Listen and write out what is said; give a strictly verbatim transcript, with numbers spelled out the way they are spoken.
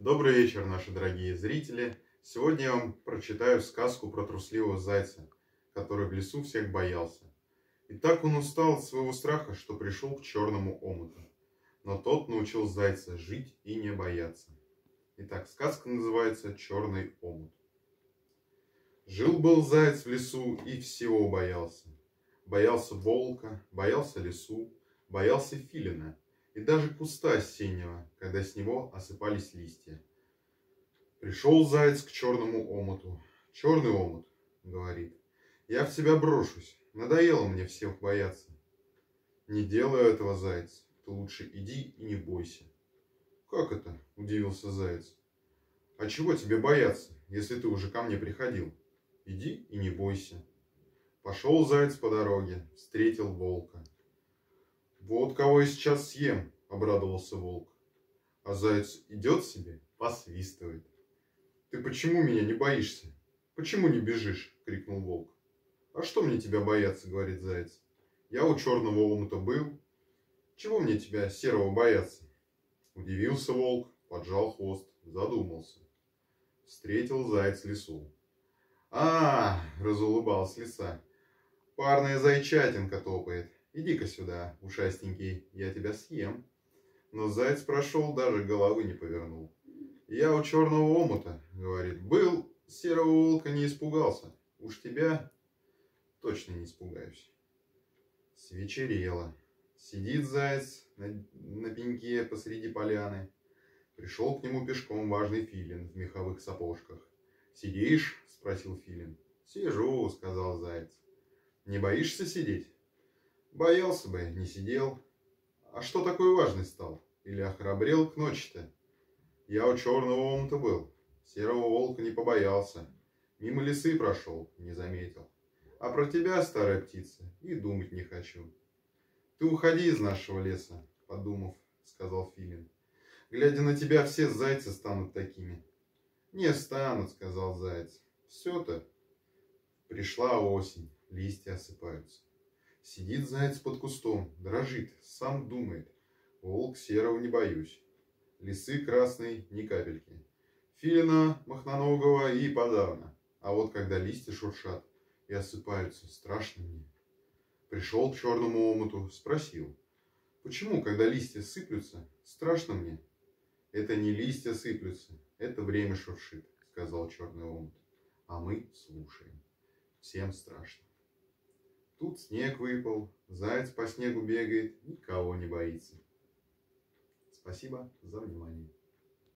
Добрый вечер, наши дорогие зрители. Сегодня я вам прочитаю сказку про трусливого зайца, который в лесу всех боялся. И так он устал от своего страха, что пришел к черному омуту. Но тот научил зайца жить и не бояться. Итак, сказка называется «Черный омут». Жил-был заяц в лесу и всего боялся. Боялся волка, боялся лису, боялся филина и даже куста осеннего, когда с него осыпались листья. Пришел заяц к черному омуту. «Черный омут, — говорит, — я в тебя брошусь, надоело мне всех бояться». «Не делай этого, заяц, ты лучше иди и не бойся». «Как это? — удивился заяц. — А чего тебе бояться, если ты уже ко мне приходил? Иди и не бойся». Пошел заяц по дороге, встретил волка. «Вот кого я сейчас съем, — обрадовался волк». А заяц идет себе, посвистывает. «Ты почему меня не боишься? Почему не бежишь?» — крикнул волк. «А что мне тебя бояться? — говорит заяц. Я у черного омута был. Чего мне тебя, серого, бояться?» Удивился волк, поджал хвост, задумался. Встретил заяц лису. «А, — разулыбалась лиса, — парная зайчатинка топает. Иди-ка сюда, ушастенький, я тебя съем». Но заяц прошел, даже головы не повернул. «Я у черного омута, — говорит, — был, серого волка не испугался. Уж тебя точно не испугаюсь». Свечерело. Сидит заяц на, на пеньке посреди поляны. Пришел к нему пешком важный филин в меховых сапожках. «Сидишь? — спросил филин. «Сижу, — сказал заяц. Не боишься сидеть?» «Боялся бы, не сидел». «А что такой важный стал? Или охрабрел к ночи-то?» «Я у черного омута был, серого волка не побоялся. Мимо лисы прошел, не заметил. А про тебя, старая птица, и думать не хочу». «Ты уходи из нашего леса, — подумав, сказал филин. Глядя на тебя, все зайцы станут такими». «Не станут, — сказал заяц. Все-то». Пришла осень, листья осыпаются. Сидит заяц под кустом, дрожит, сам думает. Волк серого не боюсь, лисы красной ни капельки, филина махноногого и подавно. А вот когда листья шуршат и осыпаются, страшно мне. Пришел к черному омуту, спросил: «Почему, когда листья сыплются, страшно мне?» «Это не листья сыплются, это время шуршит, — сказал черный омут. А мы слушаем. Всем страшно». Тут снег выпал, заяц по снегу бегает, никого не боится. Спасибо за внимание.